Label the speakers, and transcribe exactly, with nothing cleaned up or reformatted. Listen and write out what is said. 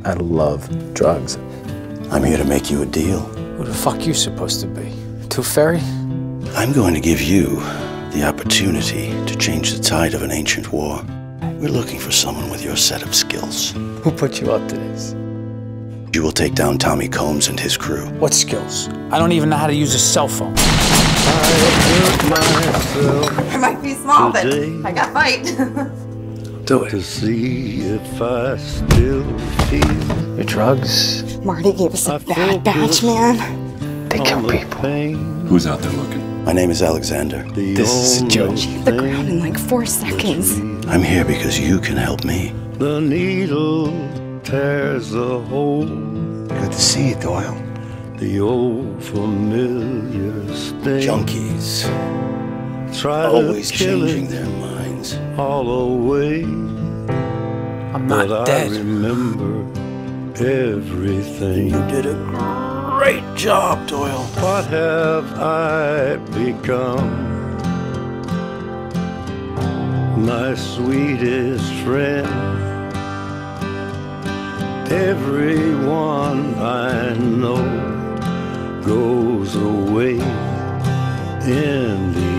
Speaker 1: I love drugs.
Speaker 2: I'm here to make you a deal.
Speaker 3: Who the fuck you supposed to be? Tooth Fairy?
Speaker 2: I'm going to give you the opportunity to change the tide of an ancient war. We're looking for someone with your set of skills.
Speaker 3: Who put you up to this?
Speaker 2: You will take down Tommy Combs and his crew.
Speaker 3: What skills? I don't even know how to use a cell phone.
Speaker 4: I might be small, but I got fight.
Speaker 3: Do it.
Speaker 5: To see if I still feel
Speaker 3: Your drugs?
Speaker 4: Marty gave us a bad batch, man.
Speaker 3: They kill people.
Speaker 6: Who's out there looking?
Speaker 2: My name is Alexander.
Speaker 3: This is a joke.
Speaker 4: Hit the ground in like four seconds.
Speaker 2: I'm here because you can help me.
Speaker 5: The needle tears a hole.
Speaker 1: Good to see you, Doyle.
Speaker 5: The old familiar sting.
Speaker 2: Junkies,
Speaker 5: Try
Speaker 2: always
Speaker 5: to kill
Speaker 2: changing
Speaker 5: it
Speaker 2: their minds.
Speaker 5: all away.
Speaker 3: I'm not
Speaker 5: but
Speaker 3: dead.
Speaker 5: I remember everything.
Speaker 2: You did a great job, Doyle.
Speaker 5: What have I become? My sweetest friend. Everyone I know goes away in the